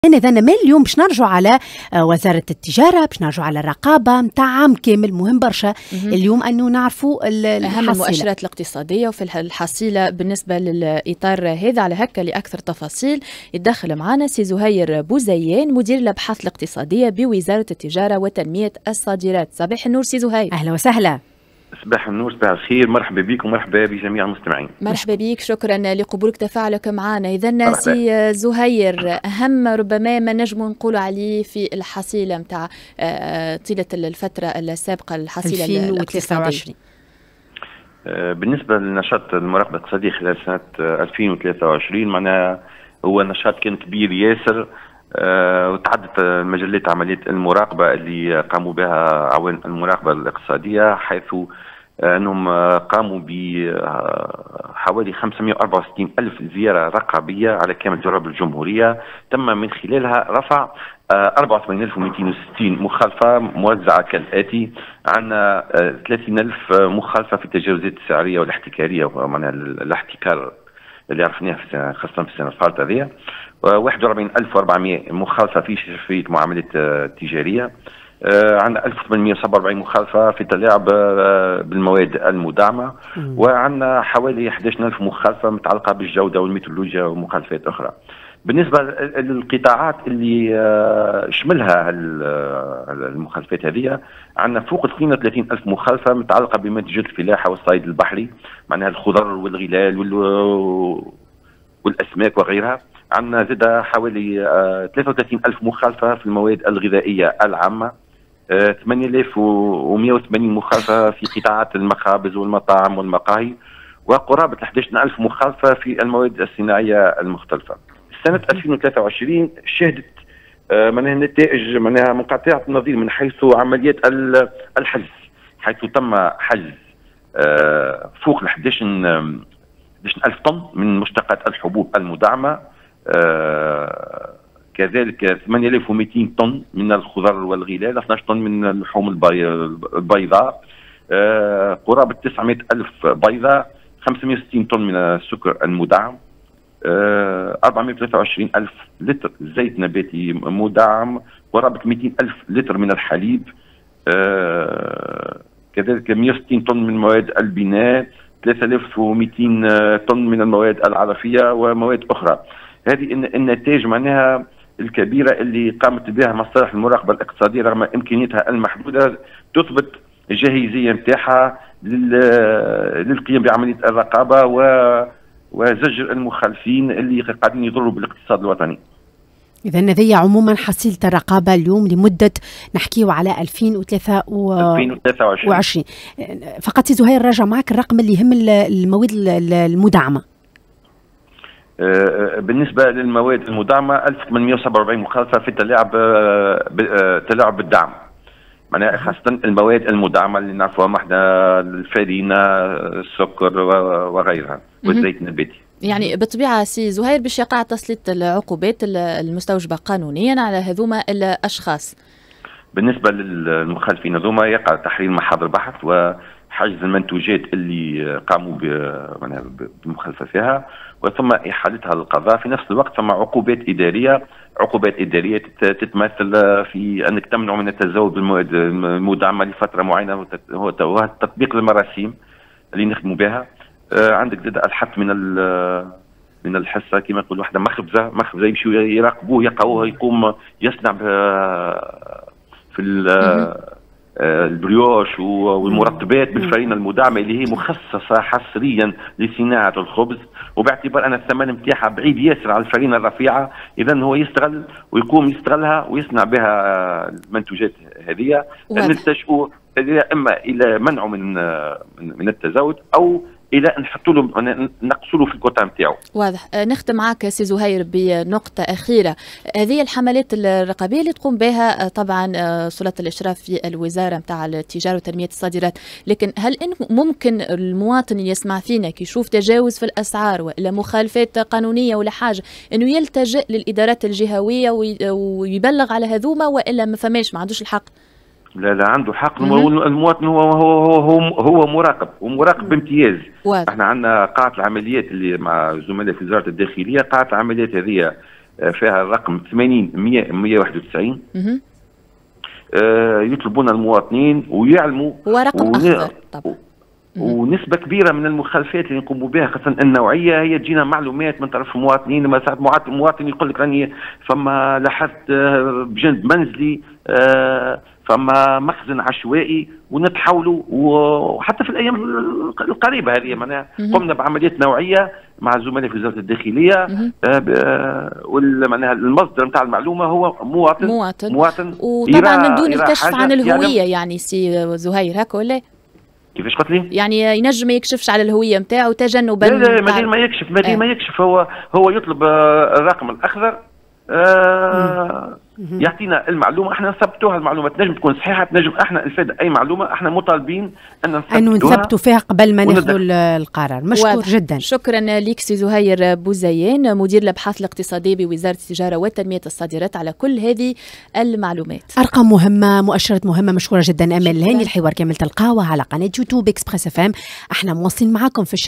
إذا ما اليوم باش نرجعوا على وزارة التجارة، باش نرجعوا على الرقابة متاع عام كامل. مهم برشا اليوم أنه نعرفوا أهم المؤشرات الاقتصادية وفي الحصيلة بالنسبة للإطار هذا. على هكا لأكثر تفاصيل يتدخل معنا سي زهير بوزيان مدير الأبحاث الاقتصادية بوزارة التجارة وتنمية الصادرات. صباح النور سي زهير. أهلا وسهلا. صباح النور، صباح الخير، مرحبا بكم ومرحبا بجميع المستمعين. مرحبا بك، شكرا لقبولك تفاعلك معنا. إذا سي زهير، أهم ربما ما نجم نقولوا عليه في الحصيلة متاع طيلة الفترة السابقة، الحصيلة 2023 بالنسبة لنشاط المراقبة الاقتصادية خلال سنة 2023 معناها هو نشاط كان كبير ياسر، وتعدت مجلات عملية المراقبة اللي قاموا بها عوان المراقبة الاقتصادية، حيث أنهم قاموا بحوالي 564 ألف زيارة رقابية على كامل جراب الجمهورية. تم من خلالها رفع 84,260 مخالفة موزعة كالآتي: عندنا 30,000 مخالفة في التجاوزات السعرية والاحتكارية، معناها الاحتكار اللي عرفناه خاصة في السنة الفارطة هذه، 41,400 مخالفة في شفافية معاملات تجارية، عندنا 1,847 مخالفة في التلاعب بالمواد المدعمة، وعندنا حوالي 11,000 مخالفة متعلقة بالجودة والميترولوجيا ومخالفات أخرى. بالنسبة للقطاعات اللي شملها المخالفات هذه، عندنا فوق 32,000 مخالفة متعلقة بمنتجات الفلاحة والصيد البحري، معناها الخضر والغلال والأسماك وغيرها. عندنا زاد حوالي 33,000 مخالفة في المواد الغذائية العامة، 8,180 مخالفة في قطاعات المخابز والمطاعم والمقاهي، وقرابة 11,000 مخالفة في المواد الصناعية المختلفة. سنة 2023 شهدت معناها نتائج معناها منقطعة النظير من حيث عمليات الحجز، حيث تم حجز فوق 11,000 طن من مشتقات الحبوب المدعمة، كذلك 8,200 طن من الخضر والغلال، 12 طن من اللحوم البيضاء، قرابة 900,000 بيضة، 560 طن من السكر المدعم، 423,000 لتر زيت نباتي مدعم، قرابة 200,000 لتر من الحليب، كذلك 160 طن من مواد البناء، 3,200 طن من المواد العلفية ومواد أخرى. هذه النتائج معناها الكبيرة اللي قامت بها مصالح المراقبة الاقتصادية رغم إمكانياتها المحدودة، تثبت الجاهزية نتاعها للقيام بعملية الرقابة وزجر المخالفين اللي قاعدين يضروا بالاقتصاد الوطني. إذا هذه عموما حصيلة الرقابة اليوم لمدة نحكيه على 2023. فقط سي زهير راجع معك الرقم اللي يهم المواد المدعمة. بالنسبة للمواد المدعمة 1,847 مخالفة في التلاعب بالدعم، معناها خاصة المواد المدعمة اللي نعرفوها محنا، الفارينة، السكر وغيرها، والزيت النباتي. يعني بالطبيعة سي زهير باش يقع تسليط العقوبات المستوجبة قانونيا على هذوما الأشخاص. بالنسبة للمخالفين هذوما يقع تحرير محاضر بحث وحجز المنتوجات اللي قاموا بالمخالفة فيها، وثم إحالتها للقضاء. في نفس الوقت ثم عقوبات إدارية تتمثل في أنك تمنع من التزود بالمواد المدعمة لفترة معينة، هو تطبيق المراسيم اللي نخدموا بها. عندك زاد الحث من الحصه كما نقول واحده مخبزه يمشيوا يراقبوه يلقاوه يقوم يصنع في البريوش والمرطبات بالفرينه المدعمه اللي هي مخصصه حصريا لصناعه الخبز، وباعتبار ان الثمن نتاعها بعيد ياسر على الفرينه الرفيعه، اذا هو يستغل ويقوم يستغلها ويصنع بها المنتوجات هذه. نلتجئوا اما الى منعه من التزاوج او الى نحطوا له نقصوا له في الكوتا نتاعو. واضح. نختم معك سي زهير بنقطه اخيره. هذه الحملات الرقابيه اللي تقوم بها طبعا سلطه الاشراف في الوزاره نتاع التجاره وتنميه الصادرات، لكن هل ممكن المواطن اللي يسمع فينا كي يشوف تجاوز في الاسعار والا مخالفات قانونيه ولا حاجه انه يلتجئ للادارات الجهويه ويبلغ على هذوما، والا ما فماش ما عندوش الحق؟ لا عنده حق. المواطن هو مراقب ومراقب بامتياز. احنا عندنا قاعة العمليات اللي مع زملاء في وزارة الداخلية، قاعة العمليات هذه فيها الرقم 80 100 191. يطلبون المواطنين ويعلموا. هو رقم أخضر طبعا. ونسبة كبيرة من المخالفات اللي نقوموا بها خاصة النوعية هي تجينا معلومات من طرف المواطنين. لما ساعات مواطن يقول لك راني فما لاحظت بجنب منزلي فما مخزن عشوائي ونتحولوا. وحتى في الأيام القريبة هذه معناها قمنا بعمليات نوعية مع الزملاء في وزارة الداخلية. معناها المصدر نتاع المعلومة هو مواطن وطبعا من دون الكشف عن الهوية يعني سي زهير هكا ولا؟ كيفاش قلت لي؟ يعني ينجم ما يكشفش على الهويه نتاعو تجنبا. لا مادام ما يكشف ما يكشف هو يطلب الرقم الاخضر يعطينا المعلومه احنا نثبتوها. المعلومه تنجم تكون صحيحه تنجم احنا نفيد اي معلومه احنا مطالبين انه نثبتوا فيها قبل ما ناخذوا القرار. مشكور جدا. شكرا لك سي زهير بوزيان مدير الابحاث الاقتصاديه بوزاره التجاره وتنميه الصادرات على كل هذه المعلومات. ارقام مهمه مؤشرات مهمه. مشكوره جدا امال الهاني. الحوار كامل تلقاوه على قناه يوتيوب اكسبريس FM. احنا مواصلين معاكم في